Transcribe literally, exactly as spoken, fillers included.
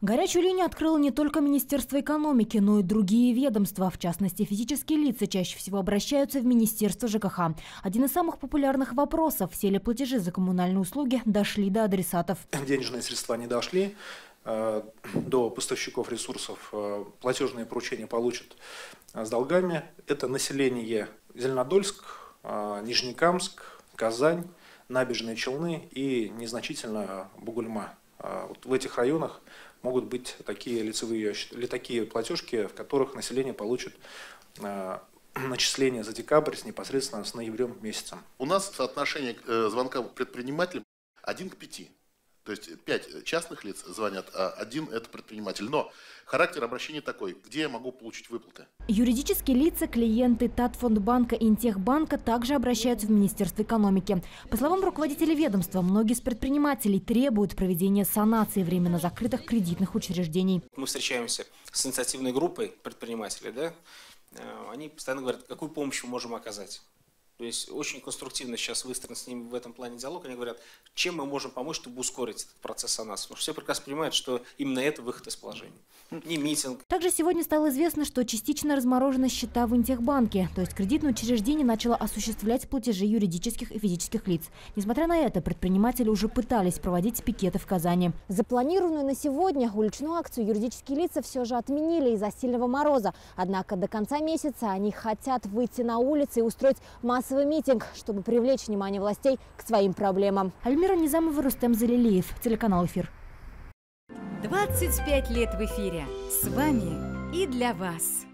Горячую линию открыло не только Министерство экономики, но и другие ведомства. В частности, физические лица чаще всего обращаются в Министерство ЖКХ. Один из самых популярных вопросов – все ли платежи за коммунальные услуги дошли до адресатов. Денежные средства не дошли до поставщиков ресурсов, платежные поручения получат с долгами. Это население Зеленодольск, Нижнекамск, Казань, Набережные Челны и незначительно Бугульма. Вот в этих районах могут быть такие лицевые или такие платежки, в которых население получит начисление за декабрь с непосредственно с ноябрем месяцем. У нас соотношение звонка предпринимателям один к пяти. То есть пять частных лиц звонят, а один это предприниматель. Но характер обращения такой, где я могу получить выплаты. Юридические лица, клиенты Татфондбанка и Интехбанка также обращаются в Министерство экономики. По словам руководителей ведомства, многие из предпринимателей требуют проведения санации временно закрытых кредитных учреждений. Мы встречаемся с инициативной группой предпринимателей, да? Они постоянно говорят, какую помощь мы можем оказать. То есть очень конструктивно сейчас выстроен с ними в этом плане диалог. Они говорят, чем мы можем помочь, чтобы ускорить этот процесс санации. Потому что все прекрасно понимают, что именно это выход из положения. Не митинг. Также сегодня стало известно, что частично разморожены счета в Интехбанке. То есть кредитное учреждение начало осуществлять платежи юридических и физических лиц. Несмотря на это, предприниматели уже пытались проводить пикеты в Казани. Запланированную на сегодня уличную акцию юридические лица все же отменили из-за сильного мороза. Однако до конца месяца они хотят выйти на улицы и устроить массовый митинг, чтобы привлечь внимание властей к своим проблемам. Альмира Низамова, Рустем Залилиев, телеканал «Эфир». двадцать пять лет в эфире. С вами и для вас.